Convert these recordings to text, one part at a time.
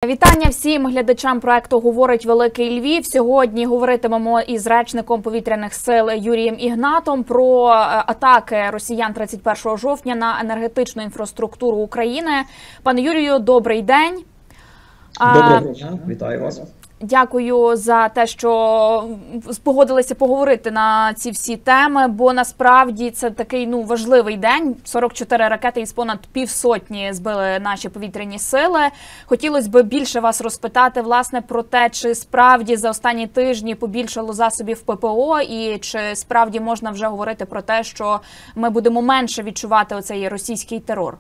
Вітання всім глядачам проекту «Говорить Великий Львів». Сьогодні говоритимемо із речником повітряних сил Юрієм Ігнатом про атаки росіян 31 жовтня на енергетичну інфраструктуру України. Пане Юрію, добрий день. Доброго дня, вітаю вас. Дякую за те, що погодилися поговорити на ці всі теми, бо насправді це такий важливий день. 44 ракети із понад півсотні збили наші повітряні сили. Хотілося б більше вас розпитати, власне, про те, чи справді за останні тижні побільшало засобів ППО і чи справді можна вже говорити про те, що ми будемо менше відчувати оцей російський терор.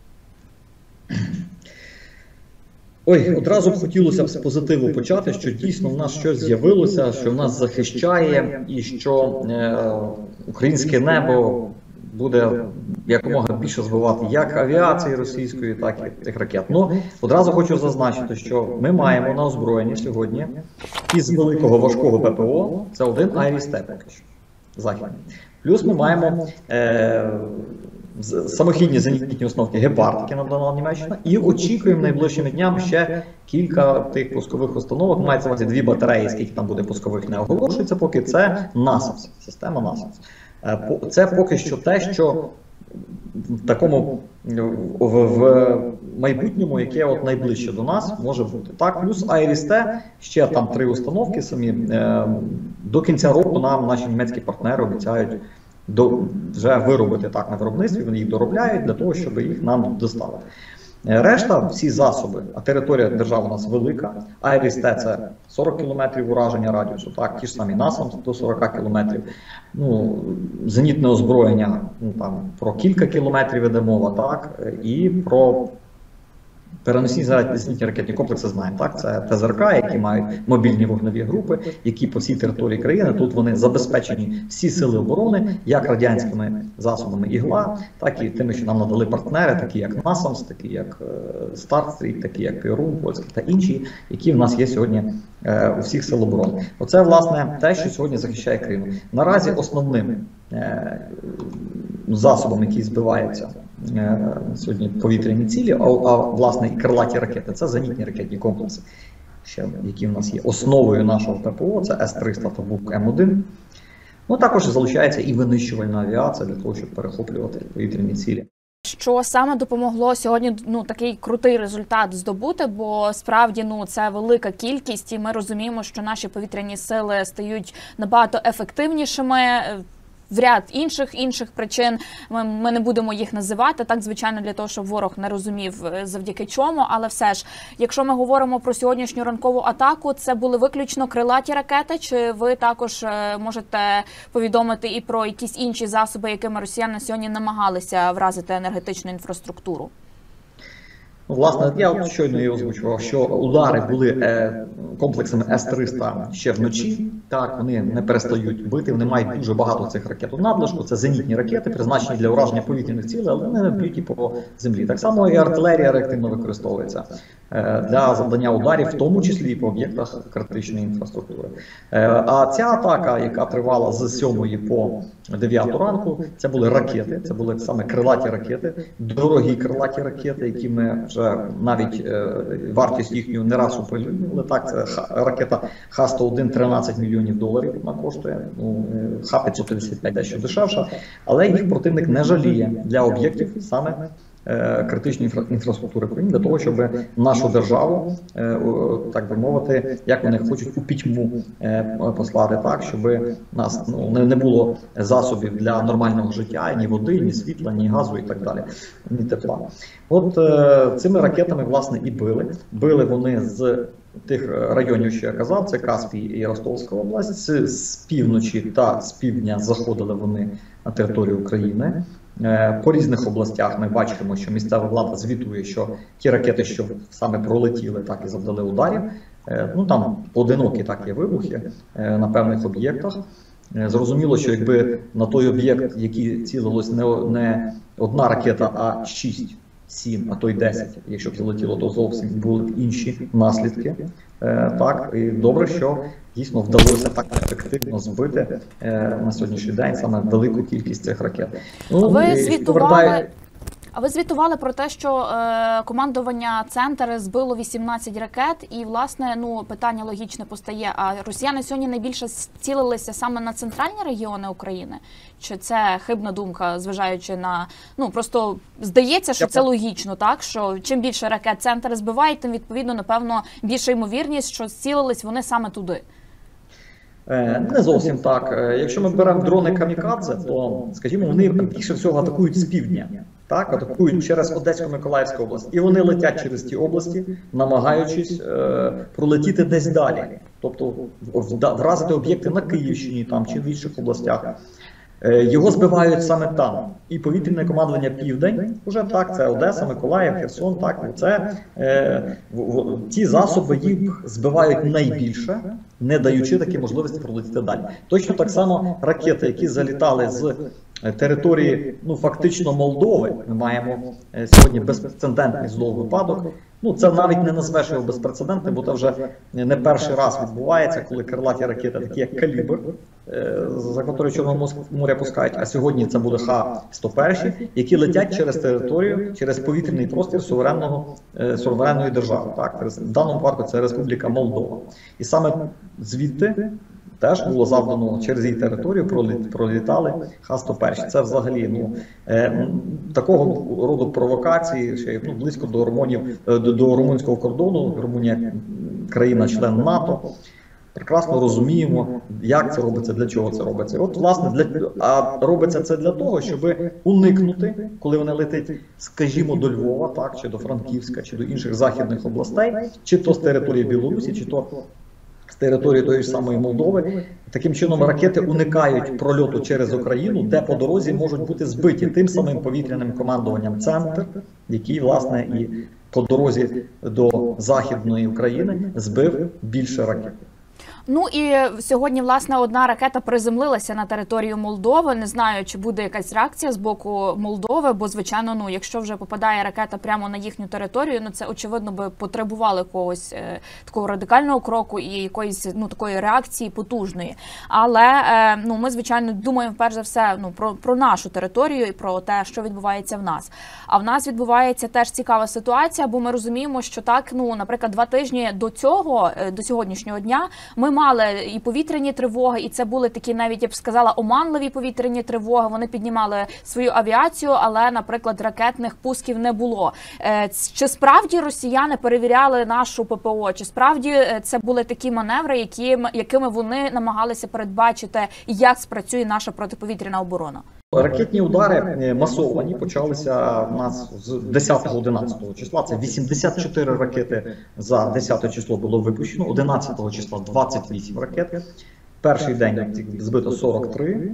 Одразу б хотілося б з позитиву почати, що дійсно в нас щось з'явилося, що в нас захищає і що українське небо буде якомога більше збивати як авіації російської, так і тих ракет. Одразу хочу зазначити, що ми маємо на озброєнні сьогодні із великого важкого ППО, це один IRIS-T поки що, західний. Плюс ми маємо самохідні зенітні установки «Гепард», які надала Німеччина, і очікуємо найближчими днями ще кілька тих пускових установок. Мається на увазі 2 батареї, скільки там буде пускових, не оголошується, поки це NASAMS, система NASAMS. Це поки що те, що в такому в майбутньому, яке найближче до нас може бути. Так, плюс IRIS-T, ще там 3 установки самі. До кінця року нам наші німецькі партнери обіцяють вже виробити так на виробництві, вони їх доробляють для того, щоб їх нам доставити. Решта, всі засоби, а територія держави у нас велика, IRIS-T це 40 км ураження радіусу, так, ті ж самі NASAMS до 40 км, зенітне озброєння, там про кілька кілометрів іде мова, так, і про переносні зенітні ракетні комплекси знаємо, так, це ТЗРК, які мають мобільні вогневі групи, які по всій території країни, тут вони забезпечені всі сили оборони, як радянськими засобами ігла, так і тими, що нам надали партнери, такі як NASAMS, такі як Starstreak, такі як Piorun, польські та інші, які в нас є сьогодні у всіх сил оборони. Оце, власне, те, що сьогодні захищає країну. Наразі основним засобом, який збивається сьогодні повітряні цілі, а власне і крилаті ракети, це зенітні ракетні комплекси, які в нас є основою нашого ППО, це С-300 та БУК М1. Також залучається і винищувальна авіація для того, щоб перехоплювати повітряні цілі. Що саме допомогло сьогодні такий крутий результат здобути, бо справді це велика кількість, і ми розуміємо, що наші повітряні сили стають набагато ефективнішими. В ряд інших причин, ми не будемо їх називати, так, звичайно, для того, щоб ворог не розумів завдяки чому, але все ж, якщо ми говоримо про сьогоднішню ранкову атаку, це були виключно крилаті ракети, чи ви також можете повідомити і про якісь інші засоби, якими росіяни сьогодні намагалися вразити енергетичну інфраструктуру? Власне, я щойно і озвучував, що удари були комплексами С-300 ще вночі. Так, вони не перестають бити, вони мають дуже багато цих ракет у надлишку. Це зенітні ракети, призначені для ураження повітряних цілей, але вони не б'ють і по землі. Так само і артилерія реактивно використовується для завдання ударів, в тому числі і по об'єктах критичної інфраструктури. А ця атака, яка тривала з 7 по 9 ранку, це були ракети, це були саме крилаті ракети, дорогі крилаті ракети, які ми вже навіть вартість їхню не раз оприлюднювали. Так, це ракета Х-101 13 мільйонів доларів вона коштує, Х-555 дещо дешевша, але їх противник не жаліє для об'єктів саме критичної інфраструктури країни, для того, щоб нашу державу, так би мовити, як вони хочуть, у пітьму послати так, щоб нас не було засобів для нормального життя, ні води, ні світла, ні газу і так далі, ні тепла. Цими ракетами, власне, і били. Били вони з тих районів, що я казав, це Каспій і Ростовська область, з півночі та з півдня заходили вони на територію України. По різних областях ми бачимо, що місцева влада звітує, що ті ракети, що саме пролетіли, так і завдали ударів. Там поодинокі так є вибухи на певних об'єктах. Зрозуміло, що якби на той об'єкт, який цілилось не одна ракета, а 6, 7, а то й 10, якщо б залетіло, то зовсім були б інші наслідки. Так, і добре, що дійсно вдалося так ефективно збити на сьогоднішній день саме велику кількість цих ракет. Ви звітували А ви звітували про те, що командування «Центр» збило 18 ракет, і, власне, питання логічне постає. А росіяни сьогодні найбільше цілилися саме на центральні регіони України? Чи це хибна думка, зважаючи на... просто здається, що це логічно, так? Що чим більше ракет «Центр» збивають, тим, відповідно, напевно, більша ймовірність, що цілились вони саме туди. Не зовсім так. Якщо ми беремо дрони камікадзе, то, скажімо, вони більше всього атакують з півдня. Так, атакують через Одесько-Миколаївську область. І вони летять через ті області, намагаючись пролетіти десь далі. Тобто вразити об'єкти на Київщині там, чи в інших областях. Його збивають саме там. І повітряне командування «Південь» вже так, це Одеса, Миколаїв, Херсон, так, це ці засоби їх збивають найбільше, не даючи такі можливості пролетіти далі. Точно так само ракети, які залітали з території, фактично Молдови, ми маємо сьогодні безпрецедентний знову випадок. Це навіть не назвеш його безпрецедентним, бо це вже не перший раз відбувається, коли крилаті ракети, такі як «Калібр», за котрою Чорного моря пускають, а сьогодні це буде Х-101, які летять через територію, через повітряний простір суверенної держави. Так? В даному випадку це Республіка Молдова. І саме звідти теж було завдано через її територію, пролітали Х-101. Це взагалі такого роду провокації, ще близько до румунського кордону. Румунія країна-член НАТО. Прекрасно розуміємо, як це робиться, для чого це робиться. От, власне, робиться це для того, щоб уникнути, коли вони летять, скажімо, до Львова, так, чи до Франківська, чи до інших західних областей, чи то з території Білорусі, чи то з території тої ж самої Молдови. Таким чином ракети уникають прольоту через Україну, де по дорозі можуть бути збиті тим самим повітряним командуванням «Центр», який, власне, і по дорозі до Західної України збив більше ракет. І сьогодні, власне, одна ракета приземлилася на територію Молдови. Не знаю, чи буде якась реакція з боку Молдови, бо, звичайно, якщо вже попадає ракета прямо на їхню територію, це, очевидно, би потребувало якогось такого радикального кроку і якоїсь, такої реакції потужної. Але, ми, звичайно, думаємо, перш за все, про нашу територію і про те, що відбувається в нас. А в нас відбувається теж цікава ситуація, бо ми розуміємо, що так, наприклад, 2 тижні до сьогоднішнього дня, ми мали і повітряні тривоги, і це були такі, навіть, я б сказала, оманливі повітряні тривоги. Вони піднімали свою авіацію, але, наприклад, ракетних пусків не було. Чи справді росіяни перевіряли нашу ППО? Чи справді це були такі маневри, якими вони намагалися передбачити, як спрацює наша протиповітряна оборона? Ракетні удари масовані почалися в нас з 10-11 числа. Це 84 ракети за 10 число було випущено, 11 числа 28 ракет. Перший день збито 43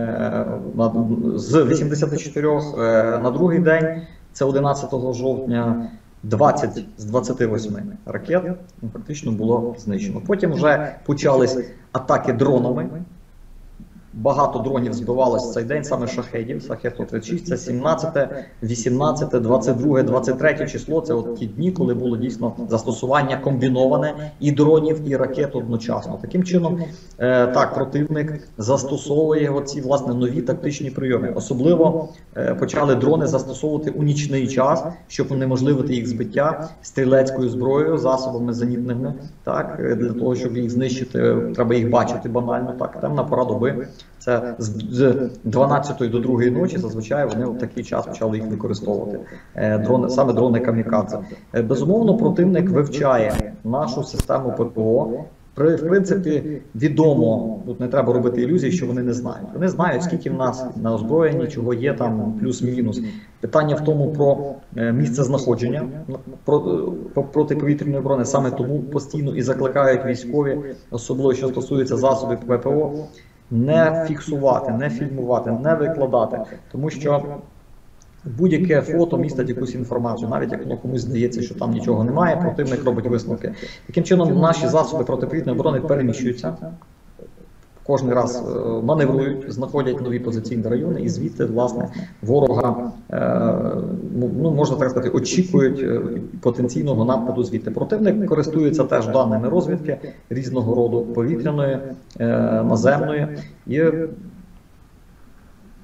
з 84, на другий день, це 11 жовтня, 20 з 28 ракет практично було знищено. Потім вже почались атаки дронами. Багато дронів збивалось в цей день, саме шахедів, Шахед-136, це 17, 18, 22, 23 число, це от ті дні, коли було дійсно застосування комбіноване і дронів, і ракет одночасно. Таким чином, так, противник застосовує оці, власне, нові тактичні прийоми. Особливо почали дрони застосовувати у нічний час, щоб унеможливити їх збиття стрілецькою зброєю, засобами зенітними, так, для того, щоб їх знищити, треба їх бачити банально, так, темна пора доби. Це з 12 до 2 ночі, зазвичай вони в такий час почали їх використовувати, саме дрони камікадзе. Безумовно, противник вивчає нашу систему ППО. В принципі, відомо, тут не треба робити ілюзій, що вони не знають. Вони знають, скільки в нас на озброєнні, чого є там, плюс-мінус. Питання в тому про місце знаходження протиповітряної оборони, саме тому постійно і закликають військові, особливо що стосується засобів ППО, не фіксувати, не фільмувати, не викладати, тому що будь-яке фото містить якусь інформацію, навіть як комусь здається, що там нічого немає, противник робить висновки. Таким чином наші засоби протиповітряної оборони переміщуються, кожен раз маневрують, знаходять нові позиційні райони і звідти, власне, ворога, можна так сказати, очікують потенційного нападу звідти. Противник користується теж даними розвідки різного роду повітряної, наземної і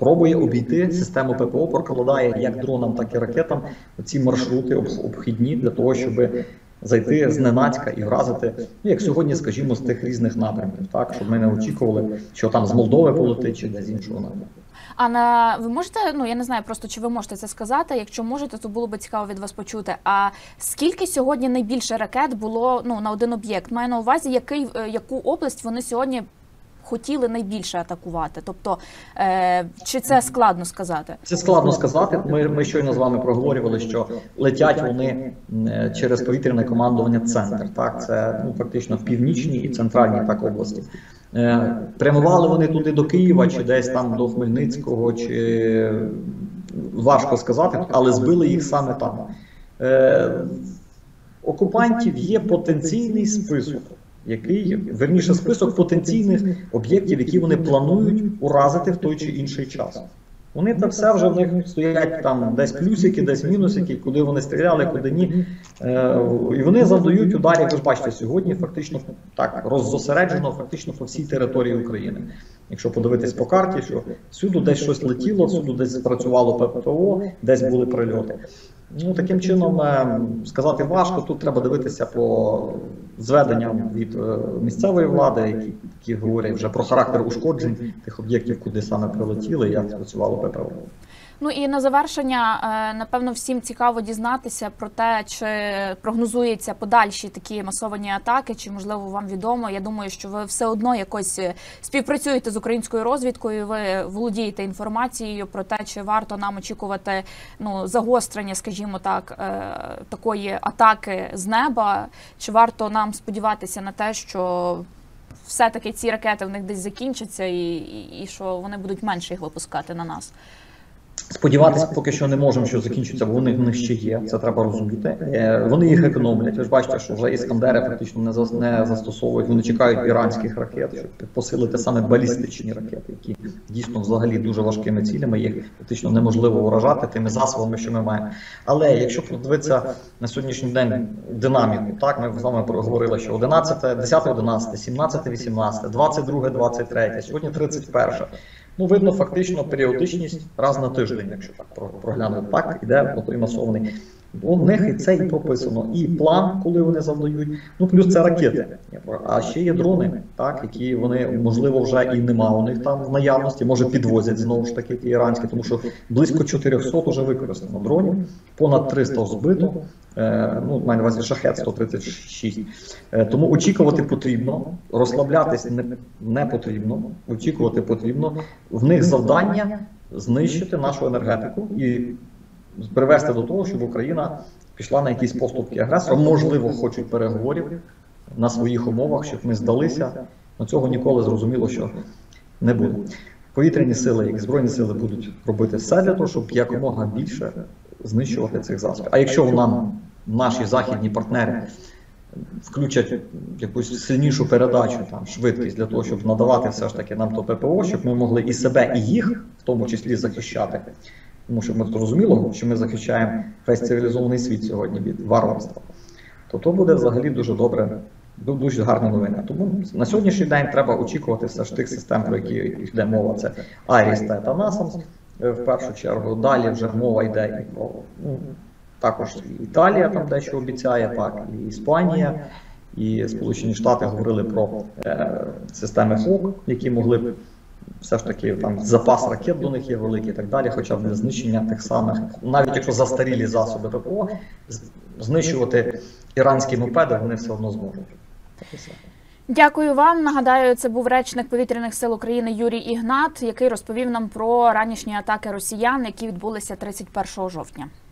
пробує обійти систему ППО, прокладає як дронам, так і ракетам ці маршрути обхідні для того, щоб зайти зненацька і вразити, ну, як сьогодні, скажімо, з тих різних напрямків, так, щоб ми не очікували, що там з Молдови полетить чи десь з іншого напрямку. Ви можете, ну я не знаю просто, чи ви можете це сказати, якщо можете, то було б цікаво від вас почути. А скільки сьогодні найбільше ракет було, ну, на один об'єкт? Маю на увазі, яку область вони сьогодні хотіли найбільше атакувати? Тобто, чи це складно сказати? Це складно сказати. Ми щойно з вами проговорювали, що летять вони через повітряне командування «Центр». Так? Це, ну, фактично в північній і центральній так області. Прямували вони туди до Києва, чи десь там до Хмельницького, чи важко сказати, але збили їх саме там. Окупантів є потенційний список, верніше список потенційних об'єктів, які вони планують уразити в той чи інший час. Вони це все вже в них стоять там десь плюсики, десь мінусики, куди вони стріляли, куди ні. І вони завдають ударів, ви ж бачите, сьогодні фактично так роззосереджено фактично по всій території України. Якщо подивитись по карті, що всюди десь щось летіло, всюди десь працювало ППО, десь були прильоти. Ну, таким чином, сказати важко, тут треба дивитися по зведенням від місцевої влади, які говорять вже про характер ушкоджень тих об'єктів, куди саме прилетіли, як працювало ППО. Ну і на завершення, напевно, всім цікаво дізнатися про те, чи прогнозуються подальші такі масовані атаки, чи, можливо, вам відомо. Я думаю, що ви все одно якось співпрацюєте з українською розвідкою, ви володієте інформацією про те, чи варто нам очікувати, ну, загострення, скажімо так, такої атаки з неба, чи варто нам сподіватися на те, що все-таки ці ракети в них десь закінчаться і що вони будуть менше їх випускати на нас. Сподіватися поки що не можемо, що закінчиться, бо вони в них ще є, це треба розуміти. Вони їх економлять. Ви ж бачите, що вже іскандери фактично не застосовують, вони чекають іранських ракет, щоб посилити саме балістичні ракети, які дійсно взагалі дуже важкими цілями, їх фактично неможливо уражати тими засобами, що ми маємо. Але якщо подивитися на сьогоднішній день динаміку, так, ми з вами проговорили, що 10-11, 17-18, 22-23, сьогодні 31. Ну, видно фактично періодичність раз на тиждень, якщо так проглянути, так, іде той масований. У них і це і прописано, і план, коли вони завдають, ну плюс це ракети. А ще є дрони, так, які вони, можливо, вже і нема у них там в наявності, може підвозять знову ж таки ті іранські, тому що близько 400 вже використано дронів, понад 300 збито, ну, маю на увазі шахет 136. Тому очікувати потрібно, розслаблятись не потрібно, очікувати потрібно. В них завдання знищити нашу енергетику і привести до того, щоб Україна пішла на якісь поступки агресора. Можливо, хочуть переговорів на своїх умовах, щоб ми здалися. Но цього ніколи зрозуміло, що не буде. Повітряні сили, як і Збройні сили, будуть робити все для того, щоб якомога більше знищувати цих засобів. А якщо нам наші західні партнери включать якусь сильнішу передачу, там, швидкість для того, щоб надавати все ж таки нам то ППО, щоб ми могли і себе, і їх, в тому числі, захищати. Тому що ми зрозуміло, що ми захищаємо весь цивілізований світ сьогодні від варварства. То буде взагалі дуже добре, дуже гарна новина. Тому на сьогоднішній день треба очікувати все ж тих систем, про які йде мова. Це Айріс та NASAMS в першу чергу. Далі вже мова йде і про, ну, також Італія там дещо обіцяє, так, і Іспанія, і Сполучені Штати говорили про системи ФОК, які могли б все ж таки там запас ракет до них є великий і так далі, хоча б для знищення тих самих, навіть якщо застарілі засоби ППО, знищувати іранські мопеди вони все одно зможуть. Дякую вам. Нагадаю, це був речник Повітряних сил України Юрій Ігнат, який розповів нам про ранішні атаки росіян, які відбулися 31 жовтня.